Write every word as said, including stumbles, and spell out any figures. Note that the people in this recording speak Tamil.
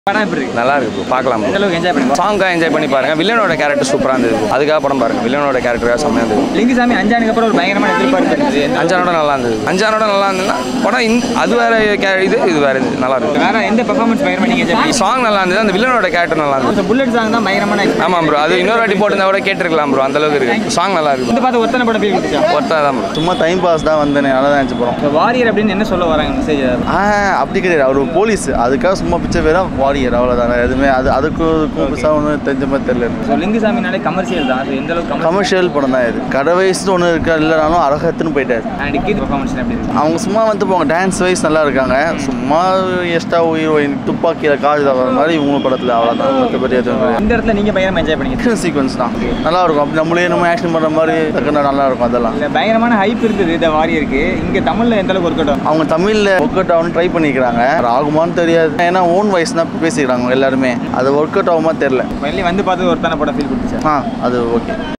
படம் எப்படி இருக்கு? நல்லா இருக்கு ப்ரோ, பார்க்கலாம். எந்த அளவுக்கு என்ஜாய் பண்ணுங்க? சாங்கா என்ஜாய் பண்ணி பாருங்க. வில்லனோட கேரக்டர் சூப்பராக இருந்தது. அதுக்காக படம் பாருங்க. வில்லனோட கேரக்டராக செம்மையாக இருந்தது. லிங்குசாமி அஞ்சானுக்கு அப்புறம் ஒரு பயங்கரமான எதிர்பார்ப்பு இருந்தது. அஞ்சானோட நல்லா இருந்தது. அஞ்சானோட நல்லா இருந்ததுன்னா படம் அது வேற இது இது வேற இது நல்லா இருக்கு. வேற எந்த பெர்ஃபார்மன்ஸ் பயங்கரமா நீங்க என்ஜாய் பண்ணீங்க? சாங் நல்லா இருந்தது. அந்த வில்லனோட கேரக்டர் நல்லா இருந்தது. புல்லட் சாங் தான் பயங்கரமான. ஆமாம் ப்ரோ, அது இன்னொரு வாட்டி போட்டு கூட கேட்டிருக்கலாம் ப்ரோ. அந்த அளவுக்கு இருக்கு. சாங் நல்லா இருக்கு. இந்த பார்த்து ஒருத்தனை படம் ஃபீல் கொடுத்துச்சா? ஒருத்தா தான் ப்ரோ. சும்மா டைம் பாஸ் தான் வந்தேன். நல்லா தான் இருந்துச்சு படம். வாரியர் அப்படின்னு என்ன சொல்ல வராங்க மெசேஜ்? ஆ அப்படி கிடையாது, அவர் போலீஸ். அதுக்காக சும்மா பிச்சை பேரா வாரியர், அவ்வளோதானே. எதுவுமே அது அதுக்கு புதுசாக ஒன்றும் தெரிஞ்ச மாதிரி தெரியல. ஸோ லிங்குசாமினாலே கமர்ஷியல் தான். ஸோ எந்த அளவுக்கு கமர்ஷியல் படம் தான் இது. கடை வயசுன்னு ஒன்று இருக்கா இல்லைனாலும் அழகத்துன்னு போயிட்டாரு. அண்ட் கீத் பெர்ஃபார்மன்ஸ் எப்படி இருக்கு? அவங்க சும்மா வந்து போங்க, டான்ஸ் வைஸ் நல்லா இருக்காங்க. சும்மா எக்ஸ்ட்ரா ஹீரோயின் துப்பாக்கியில் காஜ் வர மாதிரி இவங்க படத்தில் அவ்வளோதான். மற்றபடி எதுவும் இந்த இடத்துல நீங்கள் பயங்கரமாக என்ஜாய் பண்ணீங்க. சீக்வன்ஸ் தான் நல்லா இருக்கும். அப்படி நம்மளே நம்ம ஆக்ஷன் பண்ணுற மாதிரி டக்குன்னு நல்லா இருக்கும். அதெல்லாம் இல்லை பயங்கரமான ஹைப் இருக்குது இந்த வாரியருக்கு. இங்கே தமிழில் எந்த அளவுக்கு ஒர்க் அவுட் ஆகும்? அவங்க தமிழில் ஒர்க் அவுட் ஆகும்னு ட்ரை பண்ணிக்கிறாங்க. ஆகுமான்னு தெரியாது. ஏன்னா ஓன் வாய்ஸ் தான் பேசிக்கிறாங்க எல்லாருமே. அது ஒர்க் அவுட் ஆகுமா தெரியல. வெளியே வந்து பார்த்து ஒருத்தான படம் ஃபீல் கொடுத்துச்சா? ஆ அது ஓகே.